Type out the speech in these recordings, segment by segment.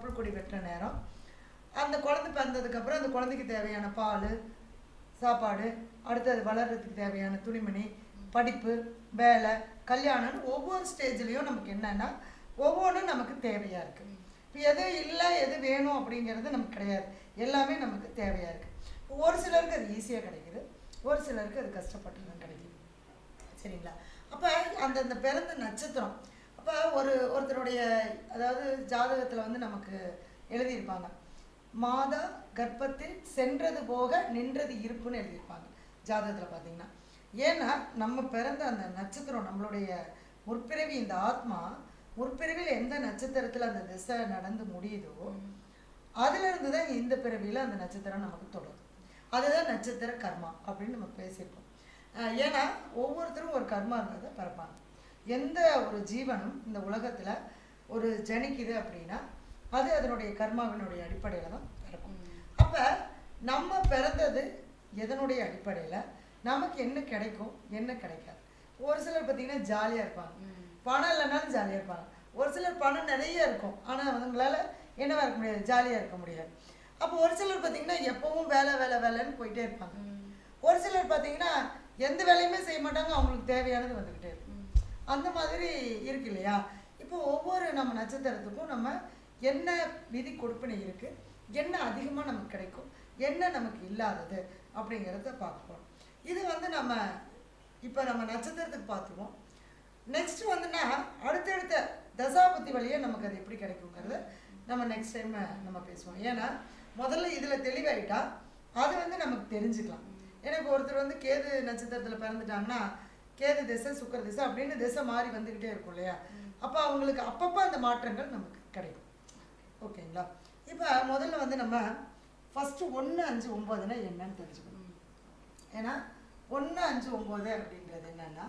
தொப்புள் கொடி வெட்டுற நேரம். அந்த குழந்தை பிறந்ததுக்கப்புறம் அந்த குழந்தைக்கு தேவையான பால், சாப்பாடு, அடுத்தது வளர்கிறதுக்கு தேவையான துணிமணி, படிப்பு, வேலை, கல்யாணம்னு ஒவ்வொரு ஸ்டேஜ்லேயும் நமக்கு என்னென்னா ஒவ்வொன்றும் நமக்கு தேவையாக இருக்குது. இப்போ எது இல்லை எது வேணும் அப்படிங்கிறது நமக்கு கிடையாது, எல்லாமே நமக்கு தேவையாக இருக்குது. ஒரு சிலருக்கு அது ஈஸியாக கிடைக்குது, ஒரு சிலருக்கு அது கஷ்டப்பட்டு தான் கிடைக்குது. சரிங்களா? அப்போ அந்தந்த பிறந்த நட்சத்திரம், அப்போ ஒருத்தருடைய அதாவது ஜாதகத்தில் வந்து நமக்கு எழுதியிருப்பாங்க, மாதா கர்ப்பத்தில் சென்றது போக நின்றது இருப்புன்னு எழுதியிருப்பாங்க ஜாதகத்தில் பார்த்தீங்கன்னா. ஏன்னா நம்ம பிறந்த அந்த நட்சத்திரம், நம்மளுடைய முற்பிறவி, இந்த ஆத்மா முற்பிறவியில் எந்த நட்சத்திரத்தில் அந்த திசை நடந்து முடியுதோ அதுலேருந்து தான் இந்த பிறவியில் அந்த நட்சத்திரம் நமக்கு தொடரும். அதுதான் நட்சத்திர கர்மா அப்படின்னு நம்ம பேசியிருக்கோம். ஏன்னா ஒவ்வொருத்தரும் ஒரு கர்மா இருக்கிறத பிறப்பாங்க. எந்த ஒரு ஜீவனும் இந்த உலகத்தில் ஒரு ஜனிக்குது அப்படின்னா அது அதனுடைய கர்மாவினுடைய அடிப்படையில் தான் பிறக்கும். அப்போ நம்ம பிறந்தது எதனுடைய அடிப்படையில் நமக்கு என்ன கிடைக்கும் என்ன கிடைக்காது. ஒரு சிலர் பார்த்திங்கன்னா ஜாலியாக இருப்பாங்க, பணம் இல்லைனாலும் ஜாலியாக இருப்பாங்க. ஒரு சிலர் பணம் நிறைய இருக்கும் ஆனால் அவங்களால என்னவா இருக்க முடியாது, ஜாலியாக இருக்க முடியாது. அப்போ ஒரு சிலர் பார்த்திங்கன்னா எப்பவும் வேலை வேலை வேலைன்னு போயிட்டே இருப்பாங்க. ஒரு சிலர் பார்த்திங்கன்னா எந்த வேலையுமே செய்ய மாட்டாங்க, அவங்களுக்கு தேவையானது வந்துக்கிட்டே இருக்கும். அந்த மாதிரி இருக்கு இல்லையா? இப்போ ஒவ்வொரு நம்ம நட்சத்திரத்துக்கும் நம்ம என்ன விதி கொடுப்பினை இருக்குது, என்ன அதிகமாக நமக்கு கிடைக்கும், என்ன நமக்கு இல்லாதது அப்படிங்கிறத பார்ப்போம். இது வந்து நம்ம இப்போ நம்ம நட்சத்திரத்துக்கு பார்த்துருவோம். நெக்ஸ்ட் வந்துன்னா அடுத்தடுத்த தசாபுத்தி வழியாக நமக்கு அது எப்படி கிடைக்குங்கிறத நம்ம நெக்ஸ்ட் டைம் நம்ம பேசுவோம். ஏன்னா முதல்ல இதில் தெளிவாயிட்டா அது வந்து நமக்கு தெரிஞ்சுக்கலாம். எனக்கு ஒருத்தர் வந்து கேது நட்சத்திரத்தில் பிறந்துட்டாங்கன்னா கேது திசை சுக்கர திசை அப்படின்னு திசை மாறி வந்துக்கிட்டே இருக்கும் இல்லையா? அப்போ அவங்களுக்கு அப்பப்போ அந்த மாற்றங்கள் நமக்கு கிடைக்கும். ஓகேங்களா? இப்போ முதல்ல வந்து நம்ம ஃபஸ்ட்டு 1, 5, 9னா என்னன்னு தெரிஞ்சுக்கணும். ஏன்னா 1, 5, 9 அப்படின்றது என்னன்னா,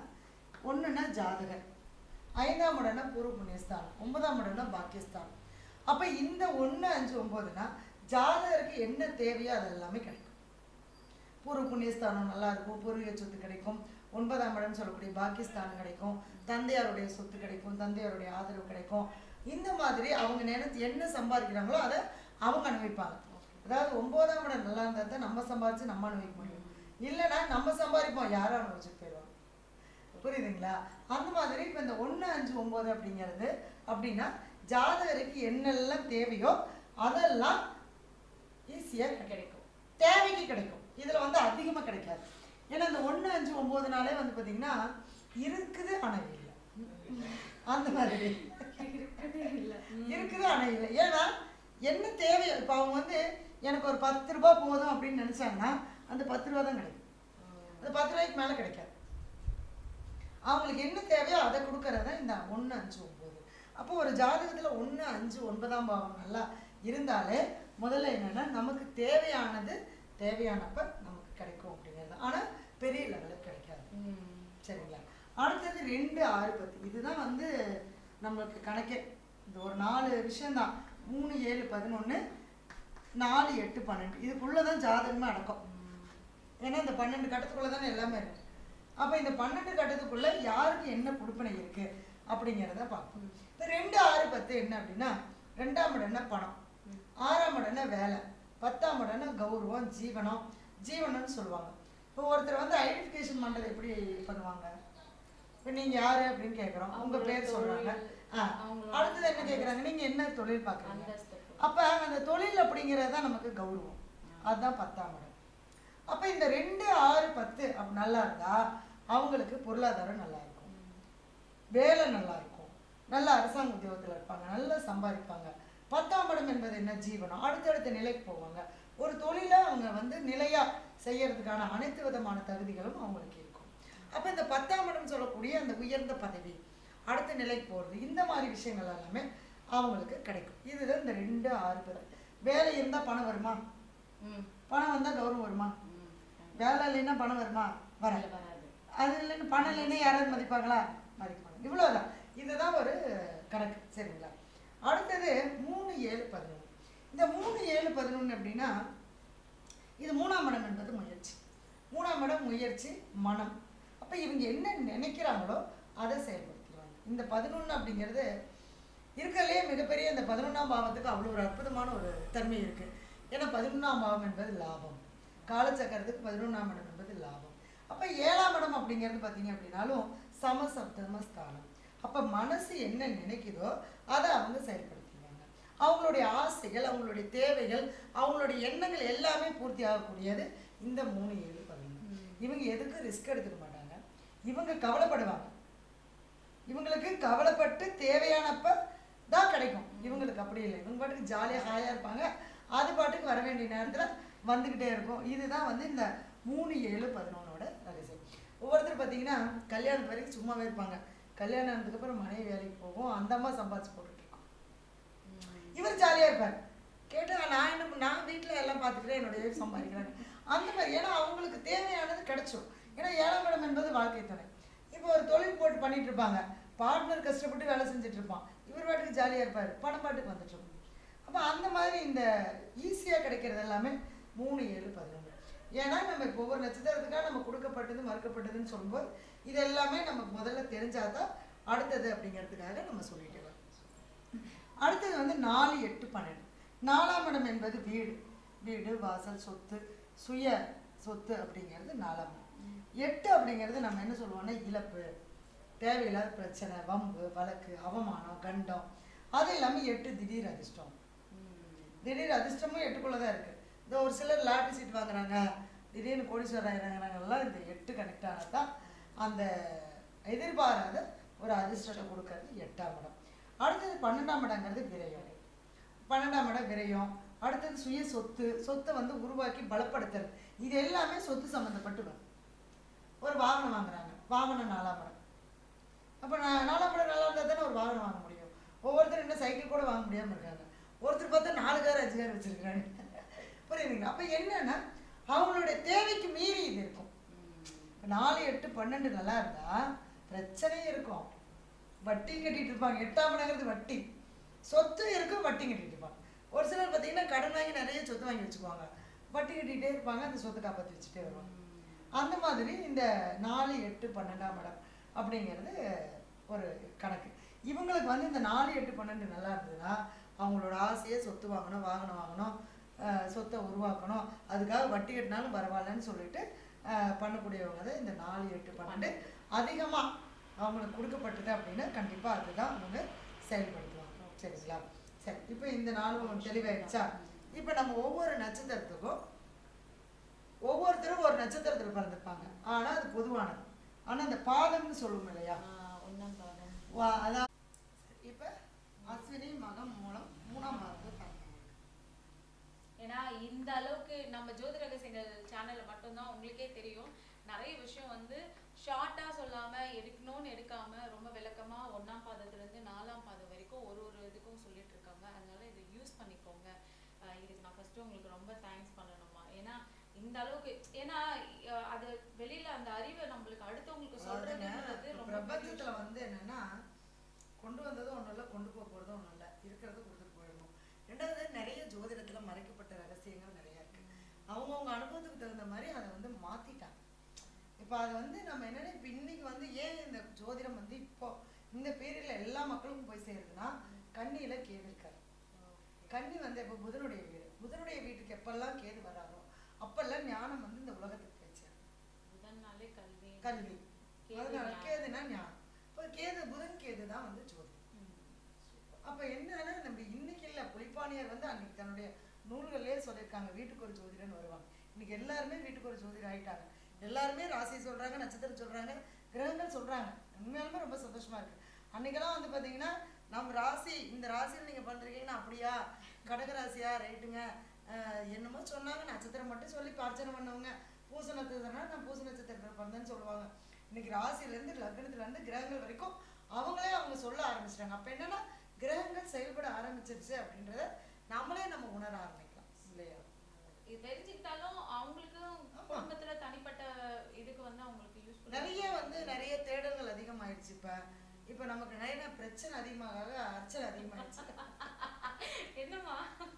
1னா ஜாதகர், 5ஆம் இடம்னா பூர்வ புண்ணியஸ்தானம், 9ஆம் இடம்னா பாக்கியஸ்தானம். அப்போ இந்த 1, 5, 9னா ஜாதகருக்கு என்ன தேவையோ அது எல்லாமே கிடைக்கும். பூர்வ புண்ணியஸ்தானம் நல்லா இருக்கும், பூர்வீக சொத்து கிடைக்கும், 9ஆம் இடம் சொல்லக்கூடிய பாக்கியஸ்தானம் கிடைக்கும், தந்தையாருடைய சொத்து கிடைக்கும், தந்தையாருடைய ஆதரவு கிடைக்கும். இந்த மாதிரி அவங்க நினைத்து என்ன சம்பாதிக்கிறாங்களோ அதை அவங்க அனுபவிப்பாங்க. அதாவது 9ஆம் இடம் நல்லா இருந்தால் தான் நம்ம சம்பாதிச்சு நம்ம அனுபவிக்க முடியும், இல்லைன்னா நம்ம சம்பாதிப்போம் யாரும் அனுபவிச்சுட்டு போயிடுவாங்க. புரியுதுங்களா? அந்த மாதிரி இப்போ இந்த 1, 5, 9 அப்படிங்கிறது அப்படின்னா ஜாதகருக்கு என்னெல்லாம் தேவையோ அதெல்லாம் ஈஸியாக கிடைக்கும், தேவைக்கு கிடைக்கும். இதில் வந்து அதிகமாக கிடைக்காது. ஏன்னா இந்த 1, 5, 9னாலே வந்து பார்த்தீங்கன்னா இருக்குது ஆனால் இல்லை, அந்த மாதிரி இருக்குது ஆனால் இல்லை. ஏன்னா என்ன தேவையோ, இப்போ அவங்க வந்து எனக்கு ஒரு 10 ரூபா போதும் அப்படின்னு நினச்சாங்கன்னா அந்த 10 ரூபா தான் கிடைக்கும், அந்த 10 ரூபாய்க்கு மேலே கிடைக்காது. அவங்களுக்கு என்ன தேவையோ அதை கொடுக்கறது தான் இந்த 1, 5, 9. அப்போ ஒரு ஜாதகத்தில் 1, 5, 9ஆம் பாவம் நல்லா இருந்தாலே முதல்ல என்னென்னா நமக்கு தேவையானப்ப நமக்கு கிடைக்கும் அப்படிங்கிறது. ஆனால் பெரிய லெவலுக்கு கிடைக்காது. சரிங்களா? அடுத்தது 2, 6, 10 இதுதான் வந்து நம்மளுக்கு கணக்கே. இந்த ஒரு 4 விஷயம்தான், 3, 7, 11, 4, 8, 12 இதுக்குள்ளே தான் ஜாதகமே அடக்கம். ஏன்னா இந்த 12 கட்டத்துக்குள்ளே தானே எல்லாமே இருக்கு. அப்போ இந்த 12 கட்டத்துக்குள்ளே யாருக்கு என்ன கொடுப்பனை இருக்குது அப்படிங்கிறத பார்க்கணும். இந்த 2, 6, 10 என்ன அப்படின்னா, 2ஆம் இடம்னா பணம், 6ஆம் இடம்னா வேலை, 10ஆம் இடம்னா கௌரவம், ஜீவனம்னு சொல்லுவாங்க. இப்போ ஒருத்தர் வந்து ஐடென்டிஃபிகேஷன் பண்ணுறது எப்படி பண்ணுவாங்க? இப்போ நீங்கள் யார் அப்படின்னு கேட்குறோம், உங்கள் பேர் சொல்கிறாங்க. அடுத்தது என்ன கேட்குறாங்க, நீங்கள் என்ன தொழில் பார்க்குறீங்க? அப்போ அந்த தொழில் அப்படிங்கிறது தான் நமக்கு கௌரவம், அதுதான் 10ஆம் இடம். அப்போ இந்த 2, 6, 10 அப்படி நல்லா இருந்தால் அவங்களுக்கு பொருளாதாரம் நல்லா இருக்கும், வேலை நல்லா இருக்கும், நல்ல அரசாங்க உத்தியோகத்தில் இருப்பாங்க, நல்லா சம்பாதிப்பாங்க. 10ஆம் இடம் என்பது என்ன? ஜீவனம், அடுத்தடுத்த நிலைக்கு போவாங்க. ஒரு தொழிலை அவங்க வந்து நிலையாக செய்யறதுக்கான அனைத்து விதமான தகுதிகளும் அவங்களுக்கு இருக்கும். அப்போ இந்த 10ஆம் இடம் சொல்லக்கூடிய அந்த உயர்ந்த பதவி, அடுத்த நிலைக்கு போகிறது, இந்த மாதிரி விஷயங்கள் எல்லாமே அவங்களுக்கு கிடைக்கும். இதுதான் இந்த 2, 6, 10. வேலை இருந்தால் பணம் வருமா? பணம் வந்தால் கௌரவம் வருமா? வேலை இல்லைன்னா பணம் வருமா? வராது. அது இல்லைன்னு பணம் இல்லைன்னா யாராவது மதிப்பாங்களா? மதிப்பாங்க. இவ்வளோதான். இதுதான் ஒரு கணக்கு. சரிங்களா? அடுத்தது 3, 7, 11. இந்த 3, 7, 11 அப்படின்னா இது 3ஆம் இடம் என்பது முயற்சி. 3ஆம் இடம் முயற்சி, மனம். அப்போ இவங்க என்ன நினைக்கிறாங்களோ அதை செயல்படுத்துவாங்க. இந்த 11 அப்படிங்கிறது இருக்கிறதுலே மிகப்பெரிய இந்த 11ஆம் பாவத்துக்கு அவ்வளோ ஒரு அற்புதமான ஒரு தன்மை இருக்குது. ஏன்னா 11ஆம் பாவம் என்பது லாபம், காலச்சக்கரத்துக்கு 11ஆம் இடம் என்பது லாபம். அப்போ 7ஆம் இடம் அப்படிங்கிறது பார்த்தீங்க அப்படின்னாலும் சமசப்தமஸ்தானம். அப்போ மனசு என்ன நினைக்குதோ அதை அவங்க செயல்படுத்திடுவாங்க. அவங்களுடைய ஆசைகள், அவங்களுடைய தேவைகள், அவங்களுடைய எண்ணங்கள் எல்லாமே பூர்த்தி ஆகக்கூடியது இந்த 3 7 11. இவங்க எதுக்கும் ரிஸ்க் எடுத்துக்க மாட்டாங்க, இவங்க கவலைப்படுவாங்க. இவங்களுக்கு கவலைப்பட்டு தேவையானப்ப தான் கிடைக்கும். இவங்களுக்கு அப்படி இல்லை, இவங்க பாட்டுக்கு ஜாலியாக ஹாயாக இருப்பாங்க, அது பாட்டுக்கு வர வேண்டிய நேரத்தில் வந்துக்கிட்டே இருக்கும். இதுதான் வந்து இந்த 3 7 11ஓட ரகசியம். ஒவ்வொருத்தர் பார்த்தீங்கன்னா கல்யாணத்து வரைக்கும் சும்மாவே இருப்பாங்க, கல்யாணம் ஆனதுக்கப்புறம் மனைவி வேலைக்கு போகும், அந்த அம்மா சம்பாதிச்சு போட்டுட்ருக்கோம், இவர் ஜாலியாக இருப்பார். கேட்டால் நான் வீட்டில் எல்லாம் பார்த்துக்கிறேன், என்னுடைய ஒய்ஃப் சம்பாதிக்கிறாங்க அந்த மாதிரி. ஏன்னா அவங்களுக்கு தேவையானது கிடைச்சோம். ஏன்னா 7ஆம் இடம் என்பது வாழ்க்கை துணை. இப்போ ஒரு தொழில் போட்டு பண்ணிட்டு இருப்பாங்க, பார்ட்னர் கஷ்டப்பட்டு வேலை செஞ்சுட்டு இருப்பான், இவர் பாட்டுக்கு ஜாலியாக இருப்பார், பணம் பாட்டுக்கு வந்துட்டு இருக்கும். அப்போ அந்த மாதிரி இந்த ஈஸியாக கிடைக்கிறது எல்லாமே 3 7 11. ஏன்னா நம்ம இப்போ ஒவ்வொரு நட்சத்திரத்துக்காக நம்ம கொடுக்கப்பட்டது மறுக்கப்பட்டதுன்னு சொல்லும்போது இது எல்லாமே நமக்கு முதல்ல தெரிஞ்சாதான் அடுத்தது அப்படிங்கிறதுக்காக நம்ம சொல்லிட்டு வரோம். அடுத்தது வந்து 4 8 12. 4ஆம் இடம் என்பது வீடு, வீடு வாசல் சொத்து, சுய சொத்து அப்படிங்கிறது 4ஆம் இடம். 8 அப்படிங்கிறது நம்ம என்ன சொல்லுவோம்னா இழப்பு, தேவையில்லாத பிரச்சனை, வம்பு வழக்கு, அவமானம், கண்டம். அது இல்லாமல் 8 திடீர் அதிர்ஷ்டம். திடீர் அதிர்ஷ்டமும் 8க்குள்ளே தான் இருக்குது. இந்த ஒரு சிலர் லாட்டரி சீட் வாங்குறாங்க, திடீர்னு கோடீஸ்வரர் ஆகிறாங்கிறாங்கலாம் இந்த 8 கனெக்ட் ஆனால் தான் அந்த எதிர்பாராத ஒரு அதிர்ஷ்டத்தை கொடுக்கறது 8ஆம் இடம். அடுத்தது 12ஆம் இடங்கிறது விரயம். 12ஆம் இடம் விரயம். அடுத்தது சுய சொத்து, சொத்தை வந்து உருவாக்கி பலப்படுத்தல். இது எல்லாமே சொத்து சம்மந்தப்பட்டு வரும். ஒரு வாகனம் வாங்குறாங்க, வாகனம் 4ஆம் இடம். அப்போ 4ஆம் இடம் நல்லா இருந்தால் தானே ஒரு வாகனம் வாங்க முடியும். ஒவ்வொருத்தர் என்ன சைக்கிள் கூட வாங்க முடியாமல் இருக்காங்க, ஒருத்தர் பார்த்தா 4 கார் 5 கார் வச்சுருக்காங்க. புரியுதுங்களா? அப்போ என்னன்னா அவங்களுடைய தேவைக்கு மீறி இது இருக்கும். இப்போ 4 8 12 நல்லா இருந்தால் பிரச்சனையும் இருக்கும், வட்டியும் கட்டிகிட்டு இருப்பாங்க. 8ஆம் இடங்கிறது வட்டி, சொத்து இருக்கும், வட்டி கட்டிகிட்டு இருப்பாங்க. ஒரு சிலர் பார்த்தீங்கன்னா கடன் வாங்கி நிறைய சொத்து வாங்கி வச்சுக்குவாங்க, வட்டி கட்டிகிட்டே இருப்பாங்க, அந்த சொத்தை காப்பாற்றி வச்சுட்டே வருவாங்க. அந்த மாதிரி இந்த 4 8 12ஆம் இடம் அப்படிங்கிறது ஒரு கணக்கு. இவங்களுக்கு வந்து இந்த 4 8 12 நல்லா இருந்ததுன்னா அவங்களோட ஆசையை சொத்து வாங்கணும், வாகனம் வாங்கணும், சொத்தை உருவாக்கணும், அதுக்காக வட்டி கட்டினாலும் பரவாயில்லன்னு சொல்லிட்டு பண்ணக்கூடியவங்க தான் இந்த 4 8 12. அதிகமாக அவங்களுக்கு கொடுக்கப்பட்டது அப்படின்னா கண்டிப்பாக அதுதான் அவங்க செயல்படுத்துவாங்க. சரிங்களா? சரி, இப்போ இந்த 4 தெளிவாயிடுச்சா? இப்போ நம்ம ஒவ்வொரு நட்சத்திரத்துக்கும் ஒவ்வொருத்தரும் ஒரு நட்சத்திரத்தில் பிறந்திருப்பாங்க, ஆனால் அது பொதுவானது. ஆனால் அந்த பாதம்னு சொல்லுவோம் இல்லையா, அதான் இப்போ அஸ்வினி மகம் மூலம் 3ஆம் பாதத்தை பிறந்தாங்க. ஏன்னா இந்த அளவுக்கு நம்ம ஜோதி ரகசியங்கள் சேனல்ல மட்டும்தான் உங்களுக்கே தெரியும், நிறைய விஷயம் வந்து ஷார்ட்டா சொல்லாம எடுக்கணும்னு எடுக்காம ரொம்ப விளக்கமா 1ஆம் பாதத்திலிருந்து 4ஆம் பாதம் வரைக்கும் ஒரு இதுக்கும் சொல்லிட்டு இருக்காங்க. அதனால இதை யூஸ் பண்ணிக்கோங்க. இதுக்கு நான் ஃபர்ஸ்ட் உங்களுக்கு ரொம்ப தேங்க்ஸ் பண்ணணுமா. ஏன்னா இந்த அளவுக்கு, ஏன்னா அது வெளியில அந்த அறிவை நம்மளுக்கு அடுத்தவங்களுக்கு சொல்றதுன்றது ரொம்ப பிரபஞ்சத்துல வந்து என்னன்னா கொண்டு வந்ததும் ஒன்றும் இல்லை, கொண்டு போக போகிறதும் ஒன்றும் இல்லை, இருக்கிறத கொடுத்துட்டு போயிடணும். ரெண்டாவது நிறைய ஜோதிடத்தில் மறைக்கப்பட்ட ரகசியங்கள் நிறையா இருக்குது. அவங்கவுங்க அனுபவத்துக்கு தகுந்த மாதிரி அதை வந்து மாற்றிட்டாங்க. இப்போ அதை வந்து நம்ம என்னென்னா இப்போ இன்றைக்கி வந்து ஏன் இந்த ஜோதிடம் வந்து இப்போ இந்த பீரியடில் எல்லா மக்களுக்கும் போய் சேருதுன்னா கன்னியில் கேது இருக்காரு. கன்னி வந்து இப்போ புதனுடைய வீடு, புதனுடைய வீட்டுக்கு எப்பெல்லாம் கேது வராரோ அப்பெல்லாம் ஞானம் வந்து இந்த உலகத்துக்கு போயிடுச்சு. புதன்னாலே கல்வி, கல்வி, அதனால கேதுனா ஞானம். இப்போ கேது புதன் கேது தான் வந்து ஜோதிடம். அப்போ என்னன்னா நம்ம இன்னைக்கு இல்லை, புலிப்பாணியர் வந்து அன்னைக்கு தன்னுடைய நூல்கள்லேயே சொல்லியிருக்காங்க வீட்டுக்கு ஒரு ஜோதிடன்னு வருவாங்க. இன்னைக்கு எல்லாருமே வீட்டுக்கு ஒரு ஜோதிடர் ஆகிட்டாங்க. எல்லாருமே ராசி சொல்கிறாங்க, நட்சத்திரம் சொல்கிறாங்க, கிரகங்கள் சொல்கிறாங்க. உண்மையாலுமே ரொம்ப சந்தோஷமாக இருக்குது. அன்றைக்கெல்லாம் வந்து பார்த்தீங்கன்னா நம்ம ராசி, இந்த ராசியில் நீங்கள் பண்ணுறீங்கன்னா அப்படியா, கடகராசியா, ரைட்டுங்க, என்னமோ சொன்னாங்க, நட்சத்திரம் மட்டும் சொல்லி அர்ச்சனை பண்ணவங்க, பூச நட்சத்திரம்னா நான் பூச நட்சத்திரத்தில் பிறந்தேன்னு சொல்லுவாங்க. இன்னைக்கு ராசியிலேருந்து லக்னத்துலேருந்து கிரகங்கள் வரைக்கும் அவங்களே அவங்க சொல்ல ஆரம்பிச்சிட்டாங்க. அப்போ என்னன்னா கிரகங்கள் செயல்பட ஆரம்பிச்சிருச்சு அப்படின்றத நம்மளே நம்ம உணர ஆரம்பிக்கலாம் இல்லையா? இது தெரிஞ்சுக்கிட்டாலும் அவங்களுக்கும் குடும்பத்துல தனிப்பட்ட இதுக்கு வந்து அவங்களுக்கு யூஸ் நிறைய தேடல்கள் அதிகமாயிடுச்சு. இப்போ நமக்கு நிறைய பிரச்சனை அதிகமாக அர்ச்சனை அதிகமாயிடுச்சு. என்னமா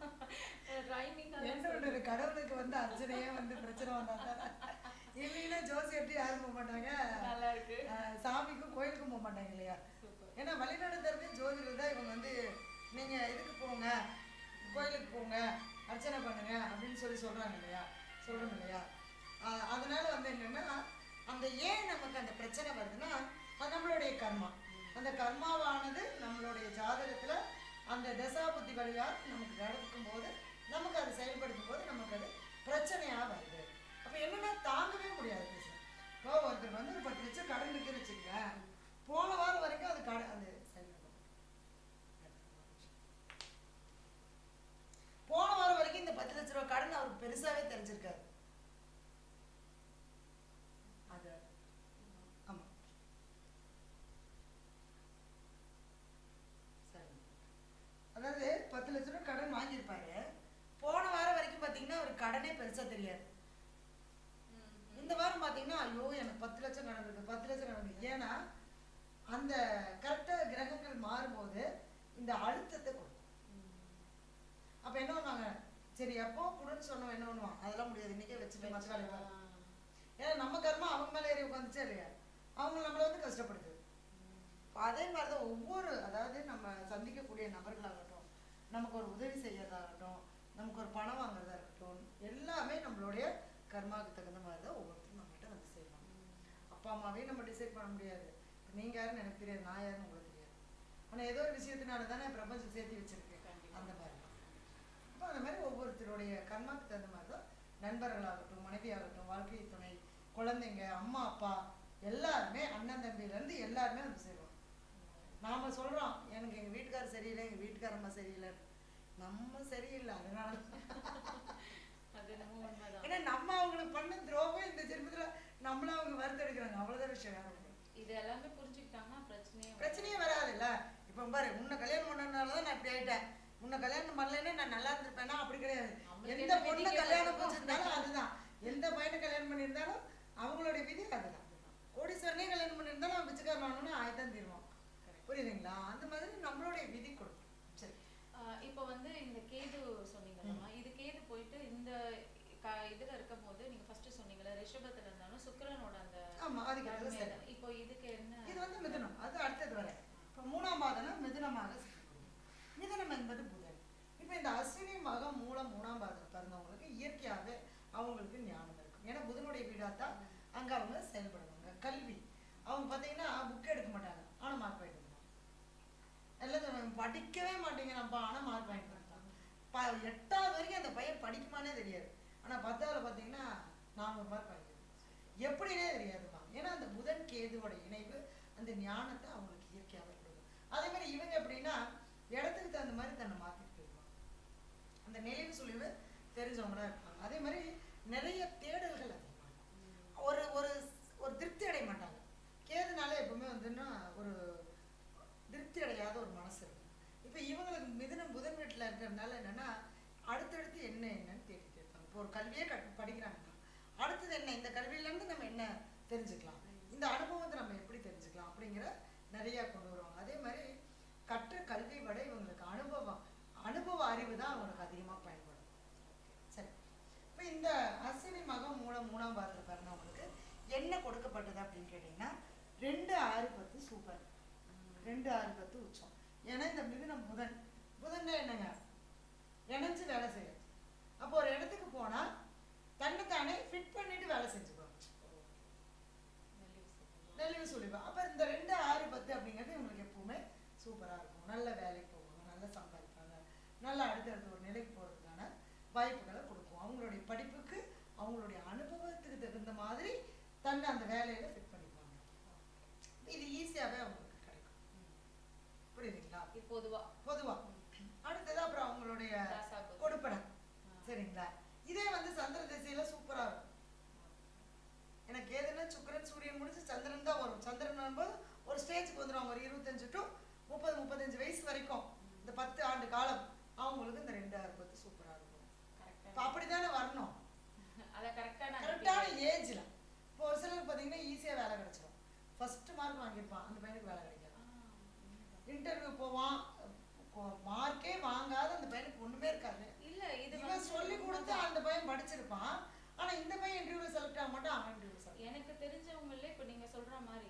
என்ன கடவுளுக்கு வந்து அர்ச்சனையே வந்து பிரச்சனை வந்தாங்க. இல்லைன்னா ஜோசியர்ட்டு யாரும் போக மாட்டாங்க, நல்லா இருக்கு, சாமிக்கும் கோயிலுக்கும் போக மாட்டாங்க இல்லையா? ஏன்னா வழிநாடு தரவே ஜோதிடர் தான் இவங்க வந்து நீங்கள் இதுக்கு போங்க, கோயிலுக்கு போங்க, அர்ச்சனை பண்ணுங்க அப்படின்னு சொல்கிறாங்க இல்லையா, சொல்கிறோம் இல்லையா. அதனால் வந்து என்னென்னா அந்த ஏன் நமக்கு அந்த பிரச்சனை வருதுன்னா அது நம்மளுடைய கர்மா. அந்த கர்மாவானது நம்மளுடைய ஜாதகத்தில் அந்த தசா புத்தி வழியாக நமக்கு நடக்கும் போது, நமக்கு அது செயல்படுத்தும் போது நமக்கு அது பிரச்சனையாக வருது. அப்போ என்னென்னா தாங்கவே முடியாது பேசுகிறேன். இப்போ ஒருத்தர் வந்து ஒரு 10 லட்சம் கடன் இருக்குன்னு வச்சுக்கங்க, போன வாரம் வரைக்கும் அது அது போன வாரம் வரைக்கும் இந்த 10 லட்ச ரூபா கடன் அவருக்கு பெருசாவே தெரிஞ்சிருக்காரு. அது ஆமா சரி, அதாவது 10 லட்ச ரூபா கடன் வாங்கியிருப்பாரு. போன வாரம் வரைக்கும் பாத்தீங்கன்னா ஒரு கடனே பெருசா தெரியாது. இந்த வாரம் பாத்தீங்கன்னா ஐயோ எனக்கு 10 லட்சம் கடன் இருக்கு, 10 லட்சம் கடன் இருக்கு. ஏன்னா அந்த கரெக்டா கிரகங்கள் மாறும்போது இந்த அழுத்தத்தை கொடுக்கும். அப்ப என்ன பண்ணுவாங்க, சரி எப்போ குடுன்னு சொன்னோம் என்ன பண்ணுவான், அதெல்லாம் முடியாது இன்னைக்கே வச்சுட்டு மச்சாலே. ஏன்னா நம்ம கர்மா அவங்க மேலே ஏறி உட்காந்துச்சா இல்லையா, அவங்க நம்மளை வந்து கஷ்டப்படுது. அதே மாதிரிதான் ஒவ்வொரு, அதாவது நம்ம சந்திக்கக்கூடிய நபர்களாகட்டும், நமக்கு ஒரு உதவி செய்யறதாகட்டும், நமக்கு ஒரு பணம் வாங்குறதா இருக்கட்டும், எல்லாமே நம்மளுடைய கர்மாவுக்கு தகுந்த மாதிரி தான் ஒவ்வொருத்தரும் நம்மகிட்ட வந்து செய்வாங்க. அப்பா அம்மாவே நம்ம டிசைட் பண்ண முடியாது. நீங்க யாருன்னு எனக்கு தெரியாது, நான் யாருன்னு உங்களுக்கு தெரியாது. ஆனா ஏதோ ஒரு விஷயத்தினால தானே பிரபஞ்சம் சேர்த்து வச்சிருக்கேன். அந்த மாதிரி அப்போ அந்த மாதிரி ஒவ்வொருத்தருடைய கர்மாவுக்கு தகுந்த மாதிரி தான் நண்பர்களாகட்டும், மனைவியாகட்டும், வாழ்க்கை துணை, குழந்தைங்க, அம்மா அப்பா எல்லாருமே, அண்ணன் தம்பியிலேருந்து எல்லாருமே வந்து செய்வோம். நாம சொல்றோம் எனக்கு எங்க வீட்டுக்காரர் சரியில்லை, எங்க வீட்டுக்காரம்மா சரியில்லை, நம்ம சரியில்லை. அதனால ஏன்னா நம்ம அவங்களுக்கு பண்ண துரோகம் இந்த ஜென்மத்துல நம்மள அவங்க வருத்தெடுக்கிறாங்க, அவ்வளவுதான் விஷயம். வேற இது எல்லாமே புரிஞ்சுக்கிட்டாங்கன்னா பிரச்சனையே வராது இல்ல. இப்ப பாரு, உன்னை கல்யாணம் பண்ணனாலதான் நான் இப்படி ஆயிட்டேன், உன்னை கல்யாணம் பண்ணலைன்னா நான் நல்லா இருந்திருப்பேன்னா அப்படி கிடையாது. எந்த பொண்ணு கல்யாணம் பண்ணிருந்தாலும் அதுதான், எந்த பையனை கல்யாணம் பண்ணியிருந்தாலும் அவங்களுடைய விதி அதுதான். கோடீஸ்வரனே கல்யாணம் பண்ணியிருந்தாலும் அவன் பிச்சைக்காரன் ஆகணும்னு ஆயத்தான் தீர்வான். புரியுதுங்களா? அந்த மாதிரி நம்மளுடைய விதி கொடுக்கும். சரி, இப்போ வந்து இந்த கேது சொன்னீங்கம்மா, இது கேது போயிட்டு இந்த இதுல இருக்கும் போது நீங்க ஃபர்ஸ்ட் சொன்னீங்கல ரிஷபத்துல இருந்தாலும் சுக்கிரனோட அந்த ஆமா அதுக்கு இப்போ இதுக்கு என்ன, இது வந்து மிதுனம், அது அடுத்தது வர. இப்போ 3ஆம் பாதம்னா மிதுனமாக, மிதுனம் என்பது புதன். இப்போ இந்த அஸ்வினி மகம் மூலம் 3ஆம் பாதத்தில் பிறந்தவங்களுக்கு இயற்கையாகவே அவங்களுக்கு ஞானம் இருக்கும். ஏன்னா புதனுடைய வீடாத்தான் அங்கே அவங்க செயல்படுவாங்க. கல்வி அவங்க பார்த்தீங்கன்னா புக் எடுக்க மாட்டாங்க, ஆனால் மார்க் வாங்கிட்டு வருவாங்க. எல்லாம் படிக்கவே மாட்டீங்க நம்ம, ஆனால் மார்க் வாங்கிட்டு வருவாங்க. 8வது வரைக்கும் அந்த பையன் படிக்குமானே தெரியாது, ஆனால் 10வது பார்த்தீங்கன்னா 400 மார்க் வாங்கிடுவாங்க. எப்படின்னே தெரியாதுமா. ஏன்னா அந்த புதன் கேதுவோட இணைவு அந்த ஞானத்தை அவங்களுக்கு இயற்கையாகவே கொடுக்கும். அதே மாதிரி இவங்க எப்படின்னா இடத்துக்கு தகுந்த மாதிரி தன்னை மாற்றிட்டு போயிடுவாங்க. அந்த நெளிவு சுழிவு தெரிஞ்சவங்களா இருப்பாங்க. அதே மாதிரி நிறைய தேடல்கள் அதிகமாக இருக்கும். ஒரு ஒரு ஒரு திருப்தி அடைய மாட்டாங்க. கேதுனால எப்பவுமே வந்துன்னா ஒரு திருப்தி அடையாத ஒரு மனசு இருக்கும். இப்போ இவங்களுக்கு மிதுனம் புதன் வீட்டில் இருக்கிறதுனால என்னன்னா அடுத்தடுத்து என்னன்னு தேடிட்டு இருப்பாங்க. இப்போ ஒரு கல்வியே படிக்கிறாங்கன்னா அடுத்தது என்ன, இந்த கல்வியிலேருந்து நம்ம என்ன தெரிஞ்சுக்கலாம், இந்த அனுபவத்தை நம்ம எப்படி தெரிஞ்சுக்கலாம் அப்படிங்கிற நிறையா கொண்டு வருவாங்க. அதே மாதிரி கற்ற கல்வி விட இவங்களுக்கு அனுபவ அறிவு தான் அவங்களுக்கு அதிகமாக பயன்படும். சரி, இப்போ இந்த அஸ்வினி மகம் மூலம் 3ஆம் பாதத்தில் பிறந்தவங்களுக்கு என்ன கொடுக்கப்பட்டது அப்படின்னு கேட்டிங்கன்னா 2, 6, 10 சூப்பர், 2, 6, 10 உச்சம். ஏன்னா இந்த மிதுனம் புதன் என்னங்க இணைஞ்சு வேலை செய்யும். அப்போ ஒரு இடத்துக்கு போனால் தன்னைத்தானே ஃபிட் பண்ணிட்டு வேலை செஞ்சுக்குவாங்க, நெளிவு சுழிவு. அப்போ இந்த 2, 6, 10 அப்படிங்கிறது இவங்களுக்கு எப்பவுமே சூப்பராக இருக்கும். நல்ல வேலைக்கு போவாங்க, நல்லா சம்பாதிப்பாங்க, நல்லா அடுத்தடுத்து ஒரு நிலைக்கு போகிறதுக்கான வாய்ப்புகளை கொடுக்கும். அவங்களுடைய படிப்புக்கு அவங்களுடைய அனுபவத்துக்கு தகுந்த மாதிரி தன்னை அந்த வேலையில ஃபிட் பண்ணிக்குவாங்க. இது ஈஸியாகவே அவங்களுக்கு கிடைக்கும். புரியுதுங்களா? பொதுவா அடுத்தது அப்புறம் அவங்களுடைய கொடுப்படம். சரிங்களா? இதே வந்து சந்திர திசையில சூப்பரா இருக்கும். எனக்கு ஏதுன்னா சுக்கிரன் சூரியன் முடிச்சு சந்திரன் தான் வரும். சந்திரன் வரும்போது ஒரு ஸ்டேஜுக்கு வந்துடும். ஒரு 25 to 30, 35 வயசு வரைக்கும் இந்த 10 ஆண்டு காலம் அவங்களுக்கு இந்த 2, 6, 10 சூப்பரா இருக்கும். இப்போ அப்படித்தானே வரணும், கரெக்டான ஏஜ்ல. இப்போ ஒரு சிலருக்கு பார்த்தீங்கன்னா ஈஸியாக வேலை கிடைச்சிடும். ஃபர்ஸ்ட் மார்க் வாங்கியிருப்பான், அந்த பையனுக்கு வேலை கிடைக்காது. இன்டர்வியூ போவான், மார்க்கே வாங்காத அந்த பையனுக்கு ஒண்ணுமே இருக்காது. இவன் சொல்லி கொடுத்து அந்த பையன் படிச்சிருப்பான், ஆனா இந்த பையன் இன்டர்வியூல செலக்ட் ஆக மாட்டான், அவன் இன்டர்வியூ செலக்ட். எனக்கு தெரிஞ்சவங்களே இப்போ நீங்க சொல்ற மாதிரி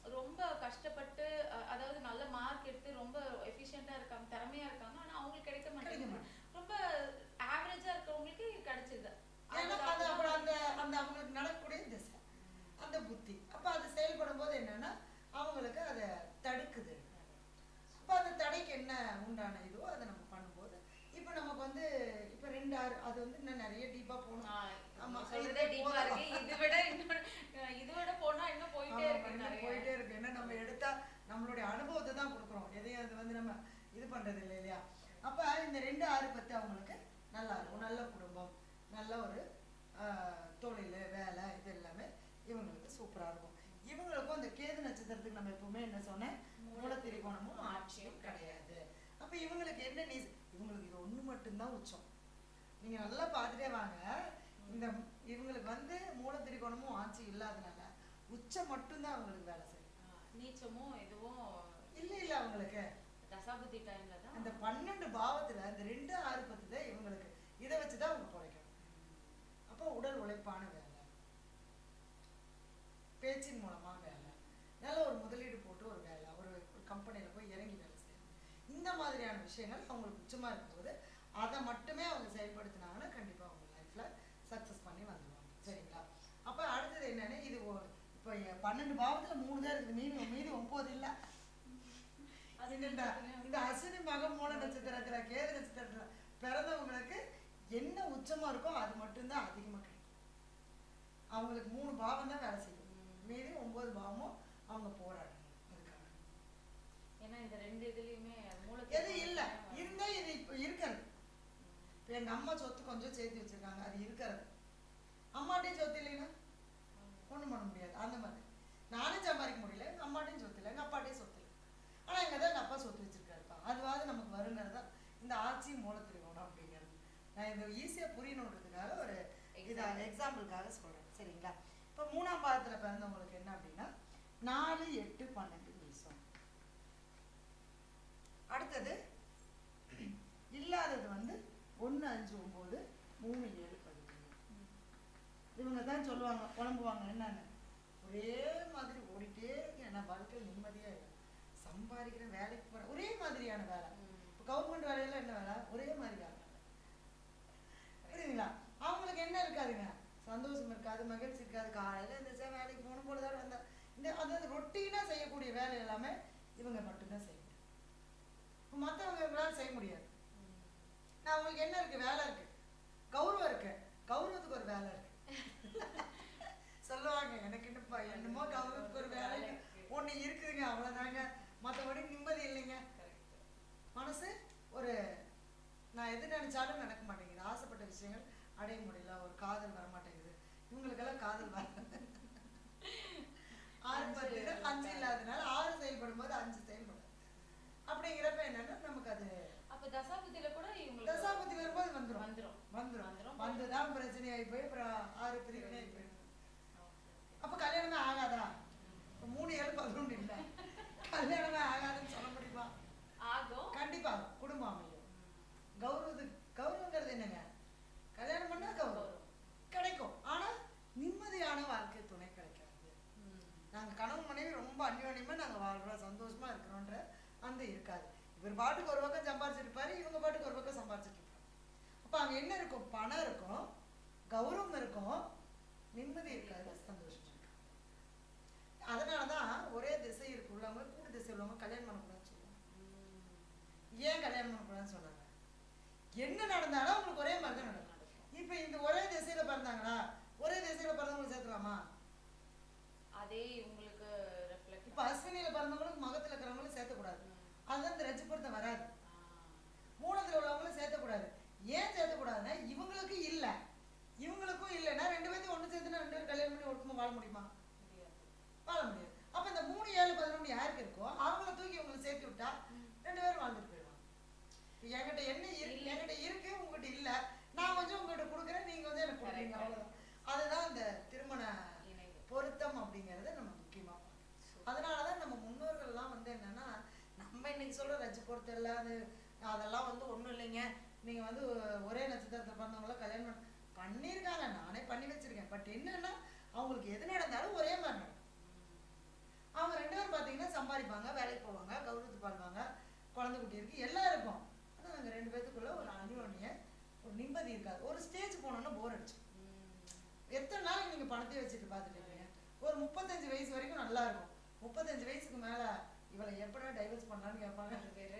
ரொம்ப கஷ்டப்பட்டு அதாவது நல்ல மார்க் எடுத்து ரொம்ப எஃபிஷியண்டா இருக்காங்க, திறமையா இருக்காங்க. ஆனா அவங்களுக்கு கிடைக்க மாட்டேங்குது. ரொம்ப ஆவரேஜா இருக்கவங்களுக்கு கிடைச்சிருது. ஏன்னா அது அப்புறம் அந்த அந்த அவங்களுக்கு நடக்கக்கூடிய திசை, அந்த புத்தி. அப்ப அது செயல்படும் போது என்னன்னா அவங்களுக்கு அதை தடுக்குது. அப்ப அந்த தடைக்கு என்ன உண்டான இதுவோ அதை நம்ம பண்ணும்போது இப்ப நமக்கு வந்து இப்ப 2 6 அது வந்து இன்னும் நிறைய டீப்பா போகணும். ஆமா, சொல்றதே டீப்பா இருக்கு. இதை விட போனா இன்னும் போயிட்டே இருக்கு. ஏன்னா நம்ம எடுத்தா நம்மளுடைய அனுபவத்தை தான் கொடுக்குறோம், எதையும் அது வந்து நம்ம இது பண்றது இல்லை இல்லையா. அப்ப இந்த 2 6 10 அவங்களுக்கு நல்லா இருக்கும், நல்ல குடும்பம், நல்ல ஒரு தொழில், வேலை, இது எல்லாமே இவங்களுக்கு சூப்பரா இருக்கும். இவங்களுக்கும் இந்த கேது நட்சத்திரத்துக்கு நம்ம எப்பவுமே என்ன சொன்னேன், மூலத்திரிகோணமும் ஆட்சியும் கிடையாது. அப்ப இவங்களுக்கு என்ன இவங்களுக்கு இது ஒண்ணு மட்டும்தான் உச்சம். நீங்க நல்லா பார்த்துட்டே வாங்க. இந்த இவங்களுக்கு வந்து மூலத்திரிகோணமும் ஆட்சி இல்லாதனால உச்சம் மட்டும்தான் அவங்களுக்கு வேலை செய்யும். நீச்சமும் எதுவும் இல்ல அவங்களுக்கு தசாபுத்தி டைம்ல தான் அந்த 12 பாவத்துல இந்த 2 6 10 இவங்களுக்கு இதை வச்சுதான் அவங்க குறைக்கணும். அப்போ உடல் உழைப்பான வேலை, பேச்சின் மூலமா வேலை, நல்ல ஒரு முதலீடு போட்டு ஒரு வேலை, ஒரு கம்பெனியில போய் இறங்கி வேலை செய்யணும். இந்த மாதிரியான விஷயங்கள் அவங்களுக்கு உச்சமா இருக்கும்போது அதை மட்டுமே அவங்க செயல்படுத்தினாங்கன்னா கண்டிப்பா அவங்க லைஃப்ல சக்சஸ் பண்ணி வந்துடுவாங்க. சரிங்களா. அப்ப அடுத்தது என்னன்னு, இது இப்போ 12 பாவத்துல 3 தான் இருக்குது, மீதி 9 இல்லை. இந்த அஸ்வினி மகம் மூல நட்சத்திரத்துல கேது நட்சத்திரத்துல பிறந்தவங்களுக்கு என்ன உச்சமா இருக்கோ அது மட்டும்தான் அதிகமா கிடைக்கும். அவங்களுக்கு 3 பாவம் தான் வேலை செய்யும், மீதி 9 பாவமும் அவங்க போராடணும் அதுக்காக. ஏன்னா இந்த 2 இதுலயுமே எது இல்ல இருந்தா இது இப்ப இருக்கிறது. இப்ப எங்க அம்மா சொத்து கொஞ்சம் சேர்த்து வச்சிருக்காங்க, அது இருக்கிறது. அம்மாட்டையும் சொத்து இல்லைன்னா ஒண்ணும் பண்ண முடியாது. அந்த மாதிரி நானும் சம்பாதிக்க முடியல, எங்க அம்மாட்டையும் சொத்து இல்லை, எங்க அப்பாட்டையும் சொத்து இல்லை. ஆனா எங்கதான் எங்க அப்பா சொத்து வச்சிருக்காருப்பா, அதுவாது நமக்கு வருங்கிறதா இந்த ஆட்சி மூலத்திரிகோணம் அப்படிங்கிறது. நான் இந்த ஈஸியா புரியணுன்றதுக்காக ஒரு எக்ஸாம்பிளுக்காக சொல்றேன். சரிங்களா. இப்ப 3ஆம் பாதத்துல பிறந்தவங்களுக்கு என்ன அப்படின்னா 4 8 12 நிமிஷம். அடுத்தது இல்லாதது வந்து 1 5 9 3 7 11. இவங்க தான் சொல்லுவாங்க, புலம்புவாங்க, என்னன்னு ஒரே மாதிரி ஓடிட்டே இருக்கு, ஏன்னா வாழ்க்கையில் நிம்மதியா இல்லை, சம்பாதிக்கிற வேலைக்கு போற ஒரே மாதிரியான வேலை. இப்போ கவர்மெண்ட் வேலையில என்ன வேலை, ஒரே மாதிரி வேலை. புரியுதுங்களா. அவங்களுக்கு என்ன இருக்காதுங்க, சந்தோஷம் இருக்காது, மகிழ்ச்சி இருக்காது. காலையில இருந்துச்சா வேலைக்கு போகணும், பொழுதாடு வந்தா இந்த அதாவது ரொட்டீனா செய்யக்கூடிய வேலை எல்லாமே இவங்க மட்டும்தான் செய்ய முடியும். மற்றவங்க இவங்களால செய்ய முடியாது. நான் உங்களுக்கு என்ன இருக்கு, வேலை இருக்கு, கௌரவம் இருக்கு, கௌரவத்துக்கு ஒரு வேலை இருக்கு சொல்லுவாங்க. எனக்கு என்னமோ கௌரவத்துக்கு ஒரு வேலை ஒண்ணு இருக்குதுங்க, அவ்வளவுதாங்க, மற்றபடி நிம்மதி இல்லைங்க. மனசு ஒரு நான் எது நினைச்சாலும் நடக்க மாட்டேங்குது, ஆசைப்பட்ட விஷயங்கள் அடைய முடியல, ஒரு காதல் வர மாட்டேங்குது. இவங்களுக்கெல்லாம் காதல் வர 6 10 5 இல்லாதனால 6 செயல்படும் போது 5 செயல்படும். அப்படிங்கிறப்ப என்னன்னா நமக்கு அது அப்ப தசாபுத்தியில கூட இவங்களுக்கு தசாபுத்தி வரும்போது வந்துடும் வந்துரும் வந்துடும் வந்துதான் பிரச்சனையாகி போய் அப்புறம் 6 பிரிவினையாகி போயிடும். அப்ப கல்யாணமே ஆகாதா, 3 7 11 இல்லை, கல்யாணமே ஆகாதுன்னு சொல்ல முடியுமா? ஆகும், கண்டிப்பா குடும்பம் அமையும். கௌரவங்கிறது என்னங்க, கல்யாணம் பண்ணா கௌரவம் கிடைக்கும், ஆனா நிம்மதியான வாழ்க்கை துணை கிடைக்காது. நாங்க கணவன் மனைவி ரொம்ப அந்யோன்யமா நாங்க வாழ்றோம், சந்தோஷமா இருக்கிறோன்ற அந்த இருக்காது. இவர் பாட்டுக்கு ஒரு பக்கம் சம்பாரிச்சிருப்பாரு, இவங்க பாட்டுக்கு ஒரு பக்கம் சம்பாரிச்சிட்டு இருப்பாங்க. அப்ப அங்க என்ன இருக்கும், பணம் இருக்கும், கௌரவம் இருக்கும், நிம்மதி இருக்காது, சந்தோஷம் இருக்காது. அதனாலதான் ஒரே திசை இருக்கு உள்ளவங்க கூட்டு திசை உள்ளவங்க கல்யாணம் பண்ணக்கூடாதுன்னு சொல்லுவாங்க. ஏன் கல்யாணம் பண்ணக்கூடாதுன்னு சொன்னாங்க, என்ன நடந்தாலும் அவங்களுக்கு ஒரே மாதிரி தான் நடக்கும். இப்ப இந்த ஒரே திசையில பிறந்தாங்களா, ஒரே திசையில பிறந்தவங்களை சேர்த்துலாமா? அதே உங்களுக்கு ரெஃப்ளெக்ட். இப்ப அஸ்வினியில பிறந்தவங்களுக்கு மகத்துல இருக்கிறவங்களும் சேர்த்தக்கூடாது, அதுதான் இந்த ரஜி பொருத்தம் வராது. மூலத்துல உள்ளவங்களும் சேர்த்தக்கூடாது. ஏன் சேர்த்தக்கூடாதுன்னா இவங்களுக்கு இல்ல, இவங்களுக்கும் இல்லைன்னா 2 பேர்த்தையும் ஒண்ணு சேர்த்துனா 2 பேரும் கல்யாணம் பண்ணி ஒட்டுமா வாழ முடியுமா? வாழ முடியாது. அப்ப இந்த 3 7 11 யாருக்கு இருக்கோ அவங்கள தூக்கி உங்களுக்கு சேர்த்து விட்டா 2 பேரும் வாழ்ந்துட்டு போயிடுவாங்க. என்கிட்ட என்ன இருக்கு, என்கிட்ட இருக்கு, உங்ககிட்ட இல்ல, நான் கொஞ்சம் உங்ககிட்ட கொடுக்குறேன், நீங்க வந்து எனக்கு கொடுக்குறீங்க, அவ்வளவுதான். அதுதான் இந்த திருமண பொருத்தம் அப்படிங்கறத நம்ம முக்கியமா. அதனாலதான் நம்ம முன்னோர்கள் எல்லாம் வந்து என்னன்னா, நம்ம இன்னைக்கு சொல்ற ரஜி பொருத்தம் இல்லாது அதெல்லாம் வந்து ஒண்ணும் இல்லைங்க, நீங்க வந்து ஒரே நட்சத்திரத்தை பிறந்தவங்கள கல்யாணம் பண்ணியிருக்காங்க, நானே பண்ணி வச்சிருக்கேன். பட் என்னன்னா அவங்களுக்கு எது நடந்தாலும் ஒரே மாதிரி நடக்கும். அவங்க 2 பேரும் பார்த்தீங்கன்னா சம்பாதிப்பாங்க, வேலைக்கு போவாங்க, கௌரவத்துக்கு வாழ்வாங்க, குழந்தை குட்டி இருக்கு, எல்லாம் இருக்கும். ஆனால் அவங்க 2 பேத்துக்குள்ள ஒரு அந்யோன்ய ஒரு நிம்மதி இருக்காது. ஒரு ஸ்டேஜ் போனோன்னா போர் அடிச்சு. எத்தனை நாளைக்கு நீங்கள் பணத்தை வச்சுட்டு பார்த்துட்டு இருப்பீங்க? ஒரு 35 வயசு வரைக்கும் நல்லா இருக்கும். 35 வயசுக்கு மேலே இவளை எப்படா டைவர்ஸ் பண்ணலான்னு கேட்பாங்க.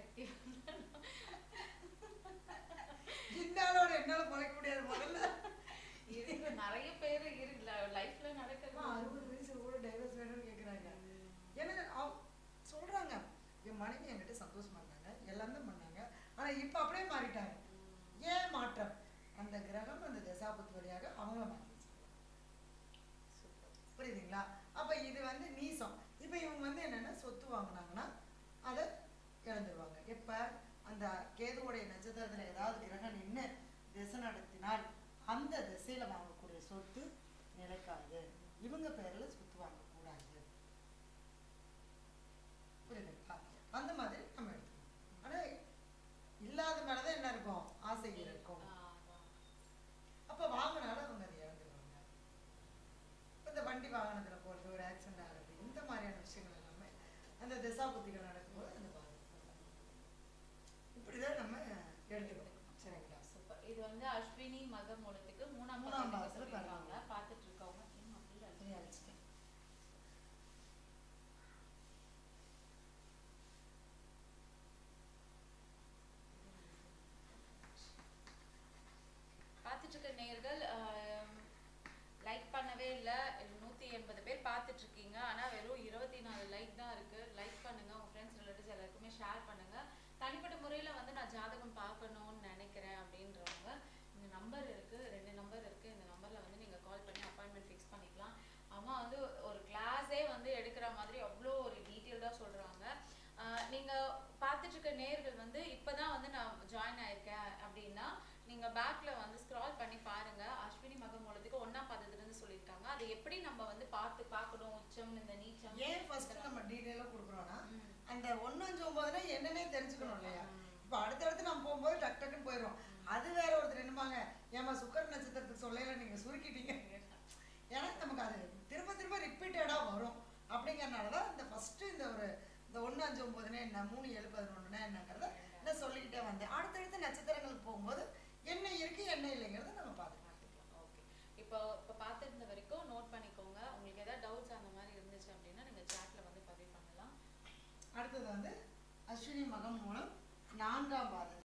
இந்த ஆளோட என்னால் பிழைக்க முடியாது முதல்ல. இருக்கு நிறைய பேர் இருக்குல்ல லைஃப்ல நடக்கிறது. 60 வயசுல கூட டைவர்ஸ் வேணும்னு கேட்குறாங்க. ஏன்னா சொல்றாங்க என் மனைவி என்கிட்ட சந்தோஷமா இருந்தாங்க, எல்லாம் தான் பண்ணாங்க, ஆனா இப்ப அப்படியே மாறிட்டாங்க. ஏன் மாற்றம்? அந்த கிரகம் அந்த தசாபுத்தி வழியாக அவங்கள மாற்றி புரியுதுங்களா? அப்ப இது வந்து நீசம். இப்ப இவங்க வந்து என்னன்னா சொத்து வாங்கினாங்கன்னா அதை இழந்துருவாங்க. எப்ப அந்த கேதுவோடைய நட்சத்திரத்துல ஏதாவது கிரகம் நின்று திசை நடத்தினால் அந்த திசையில வாங்கக்கூடிய சொத்து நிலைக்காது. இவங்க பேர்ல சொத்து வாங்கக்கூடாது. புரியுதுங்களா? அந்த மாதிரி நம்ம எடுத்துக்கணும். ஆனா இல்லாத மேலதான் என்ன இருக்கும்? ஆசை இருக்கும். அப்ப வாங்கினாலும் அவங்க அதை இழந்துருவாங்க. இந்த வண்டி வாகனத்துல போறது, ஒரு ஆக்சிடென்ட் ஆகிறது, இந்த மாதிரியான விஷயங்கள் எல்லாமே அந்த திசா புத்திகள் நடக்கும்போது அந்த பாதிப்பு. இப்படிதான் நம்ம எடுத்துக்கணும். சரிங்களா? சூப்பர். இது வந்து அஸ்வினி மக மூலத்துக்கு மூணாம் பாதத்துல இருக்காங்க. பார்த்துட்டு இருக்கவங்க பார்த்துட்டு இருக்க நேயர்கள் லைக் பண்ணவே இல்லை. 180 பேர் பார்த்துட்டு இருக்கீங்க. ஆனால் வெறும் 24 லைக் தான் இருக்கு. லைக் பண்ணுங்க, உங்க ஃப்ரெண்ட்ஸ் ரிலேட்டிவ்ஸ் எல்லாருக்குமே ஷேர் பண்ணுங்க. தனிப்பட்ட முறையில் வந்து நான் ஜாதகம் பார்க்கணும்னு நினைக்கிறேன் அப்படின்றவங்க இந்த நம்பர் இருக்கு, 2 நம்பர் இருக்கு. இந்த நம்பர்ல வந்து நீங்க கால் பண்ணி அப்பாயின்மெண்ட் ஃபிக்ஸ் பண்ணிக்கலாம். அம்மா வந்து ஒரு கிளாஸே வந்து எடுக்கிற மாதிரி அவ்வளோ ஒரு டீட்டெயில்டாக சொல்றாங்க. நீங்க பார்த்துட்டு இருக்க நேர்கள் வந்து இப்பதான் வந்து நான் ஜாயின் ஆயிருக்கேன் அப்படின்னா நீங்க பேக்ல வந்து ஸ்க்ரால் பண்ணி பாருங்க. அஸ்வினி மகம் மூலத்துக்கு 1ஆம் பாதத்துல இருந்து சொல்லியிருக்காங்க. அதை எப்படி நம்ம வந்து பார்க்கணும், உச்சம் இந்த நீச்சம். ஏன் ஃபர்ஸ்ட் நம்ம டீடைலா கொடுக்குறோம்னா அந்த 1 5 9னா என்னன்னே தெரிஞ்சுக்கணும் இல்லையா? இப்போ அடுத்தடுத்து நம்ம போகும்போது டக் டக்குன்னு போயிடும். அது வேற ஒருத்தர் என்னமாங்க, ஏமா சுக்கர நட்சத்திரத்துக்கு சொல்லல நீங்க சுருக்கிட்டீங்க. ஏன்னா நமக்கு அது திரும்ப திரும்ப ரிப்பீட்டடா வரும். அப்படிங்கறதுனாலதான் இந்த ஃபர்ஸ்ட் இந்த 1 5 9னா என்ன, 3 7 11னா என்னங்கிறத நான் சொல்லிக்கிட்டே வந்தேன். அடுத்தடுத்த நட்சத்திரங்களுக்கு போகும்போது என்ன இருக்கு என்ன இல்லைங்கிறத நம்ம பார்த்துக்கலாம். ஓகே. இப்போ பார்த்துருந்த வரைக்கும் நோட் பண்ணிக்கோங்க. உங்களுக்கு ஏதாவது டவுட்ஸ் அந்த மாதிரி இருந்துச்சு அப்படின்னா நீங்க சாட்ல வந்து பதிவு பண்ணலாம். அடுத்தது வந்து அஸ்வினி மகம் மூலம் 4ஆம் பாதம்.